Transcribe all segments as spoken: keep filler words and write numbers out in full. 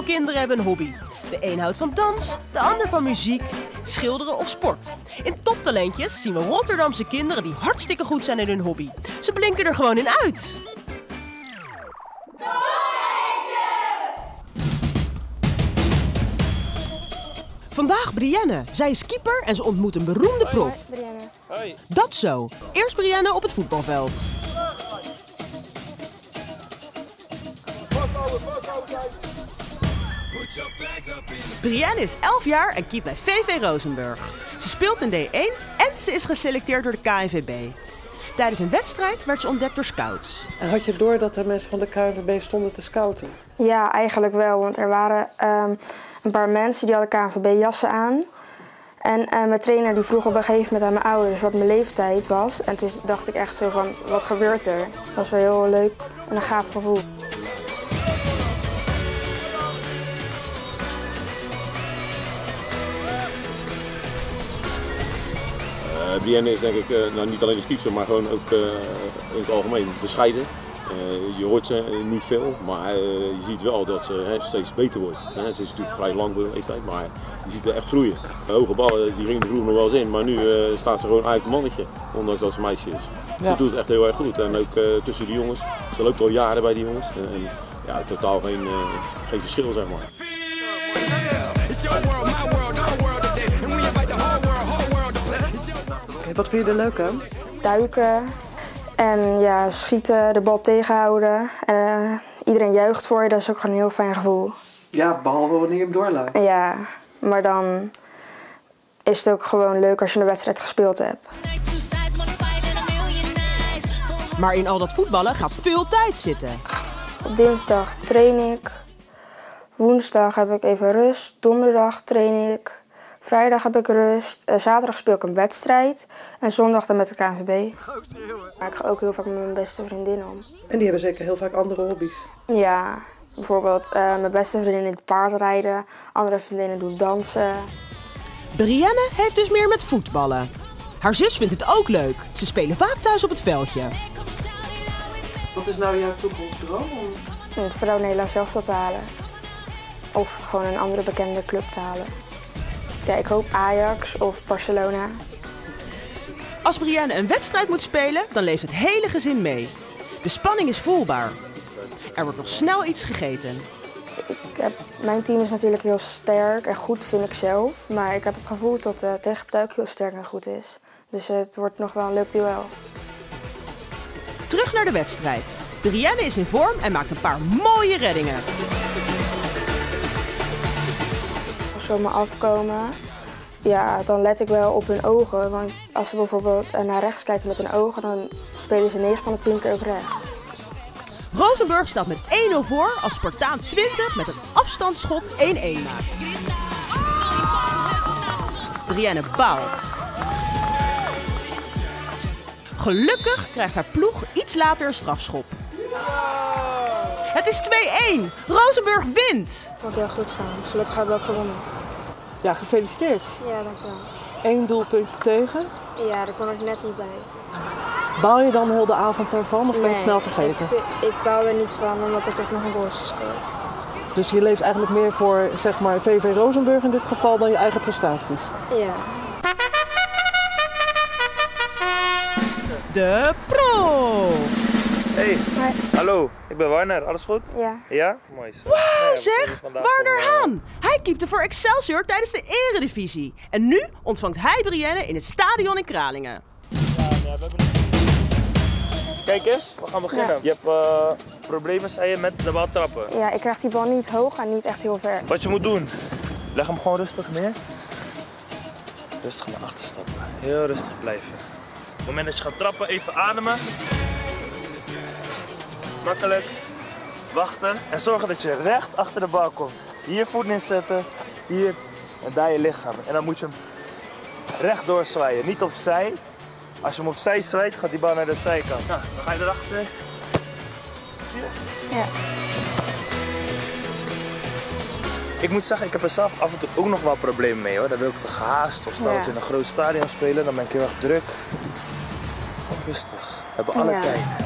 Veel kinderen hebben een hobby. De een houdt van dans, de ander van muziek, schilderen of sport. In Toptalentjes zien we Rotterdamse kinderen die hartstikke goed zijn in hun hobby. Ze blinken er gewoon in uit. Vandaag Brienne. Zij is keeper en ze ontmoet een beroemde prof. Hoi, Brienne. Hoi. Dat zo. Eerst Brienne op het voetbalveld. Brienne is elf jaar en keept bij V V Rozenburg. Ze speelt in D één en ze is geselecteerd door de K N V B. Tijdens een wedstrijd werd ze ontdekt door scouts. En had je door dat er mensen van de K N V B stonden te scouten? Ja, eigenlijk wel, want er waren um, een paar mensen die hadden K N V B-jassen aan. En uh, mijn trainer die vroeg op een gegeven moment aan mijn ouders wat mijn leeftijd was. En toen dacht ik echt zo van, wat gebeurt er? Dat was wel heel leuk en een gaaf gevoel. Uh, Brienne is denk ik, uh, nou, niet alleen als keeper, maar gewoon ook uh, in het algemeen bescheiden. Uh, je hoort ze niet veel, maar uh, je ziet wel dat ze hè, steeds beter wordt. Hè. Ze is natuurlijk vrij lang voor de leeftijd, maar je ziet er echt groeien. De hoge ballen die gingen er vroeger nog wel eens in, maar nu uh, staat ze gewoon eigenlijk een mannetje, ondanks dat ze een meisje is. Ja. Ze doet het echt heel erg goed en ook uh, tussen die jongens. Ze loopt al jaren bij die jongens en, en ja, totaal geen, uh, geen verschil, zeg maar. Okay, wat vind je er leuk aan? Duiken en ja, schieten, de bal tegenhouden. En, uh, iedereen juicht voor je, dat is ook gewoon een heel fijn gevoel. Ja, behalve wanneer je hem doorlaat. Ja, maar dan is het ook gewoon leuk als je een wedstrijd gespeeld hebt. Maar in al dat voetballen gaat veel tijd zitten. Op dinsdag train ik, woensdag heb ik even rust, donderdag train ik. Vrijdag heb ik rust, uh, zaterdag speel ik een wedstrijd en zondag dan met de K N V B. Maar ik ga ook heel vaak met mijn beste vriendin om. En die hebben zeker heel vaak andere hobby's. Ja, bijvoorbeeld uh, mijn beste vriendin doet paardrijden, andere vriendinnen doen dansen. Brienne heeft dus meer met voetballen. Haar zus vindt het ook leuk. Ze spelen vaak thuis op het veldje. Wat is nou jouw toekomstdroom? Om het vrouw Nederlands zelf te halen. Of gewoon een andere bekende club te halen. Ja, ik hoop Ajax of Barcelona. Als Brienne een wedstrijd moet spelen, dan leeft het hele gezin mee. De spanning is voelbaar. Er wordt nog snel iets gegeten. Ik heb, mijn team is natuurlijk heel sterk en goed, vind ik zelf. Maar ik heb het gevoel dat de tegenpartij ook heel sterk en goed is. Dus het wordt nog wel een leuk duel. Terug naar de wedstrijd. Brienne is in vorm en maakt een paar mooie reddingen. Als ze op me afkomen, ja, dan let ik wel op hun ogen. Want als ze bijvoorbeeld naar rechts kijken met hun ogen, dan spelen ze negen van de tien keer ook rechts. Rozenburg staat met één nul voor als Spartaan twintig met een afstandsschot één-één maakt. Brienne baalt. Gelukkig krijgt haar ploeg iets later een strafschop. Het is twee-één. Rozenburg wint. Het moet heel goed gaan. Gelukkig hebben we ook gewonnen. Ja, gefeliciteerd. Ja, dank u wel. Eén doelpuntje tegen. Ja, daar kon ik net niet bij. Baal je dan heel de avond ervan of ben je het snel vergeten? Ik, ik baal er niet van, omdat ik toch nog een goal is gescoord. Dus je leeft eigenlijk meer voor zeg maar, V V Rozenburg in dit geval dan je eigen prestaties? Ja. De pro. Hey, Hoi. hallo, ik ben Warner, alles goed? Ja. Ja? Mooi zo. Wauw, Nou ja, we zeg! zijn vandaag Warner om, uh, Haan! Hij keepte voor Excelsior tijdens de Eredivisie. En nu ontvangt hij Brienne in het stadion in Kralingen. Ja, ja, we hebben... Kijk eens, we gaan beginnen. Ja. Je hebt uh, problemen, zei je, met de bal trappen. Ja, ik krijg die bal niet hoog en niet echt heel ver. Wat je moet doen, leg hem gewoon rustig neer. Rustig naar achter stappen, heel rustig blijven. Op het moment dat je gaat trappen, even ademen. Makkelijk. Wachten en zorgen dat je recht achter de bal komt. Hier voet neerzetten, hier en daar je lichaam. En dan moet je hem rechtdoor zwaaien, niet opzij. Als je hem opzij zwaait, gaat die bal naar de zijkant. Nou, dan ga je erachter. Ja. Ik moet zeggen, ik heb er zelf af en toe ook nog wel problemen mee hoor. Dan wil ik te gehaast of stel dat Ja. we in een groot stadion spelen, dan ben ik heel erg druk. Gewoon rustig, we hebben alle Ja. tijd.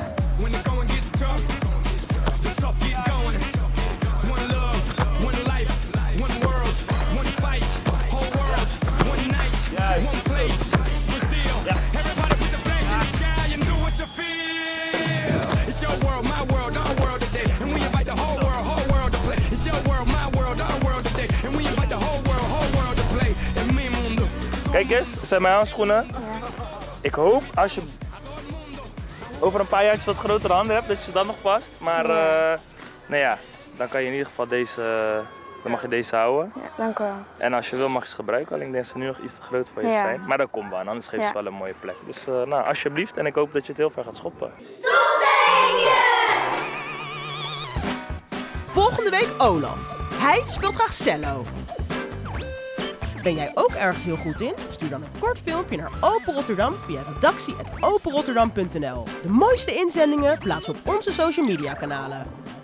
Kijk eens, dit zijn mijn handschoenen. Ja. Ik hoop als je over een paar jaar wat grotere handen hebt, dat je dan nog past. Maar Ja. uh, nou ja, dan kan je in ieder geval deze, dan mag je deze houden. Ja, dank u wel. En als je wil mag je ze gebruiken, alleen ik denk dat ze nu nog iets te groot voor je Ja. zijn. Maar dat komt wel, anders geeft Ja. ze wel een mooie plek. Dus uh, nou, alsjeblieft, en ik hoop dat je het heel ver gaat schoppen. Volgende week Olaf. Hij speelt graag cello. Ben jij ook ergens heel goed in? Stuur dan een kort filmpje naar Open Rotterdam via redactie at open rotterdam punt n l. De mooiste inzendingen plaatsen we op onze social media kanalen.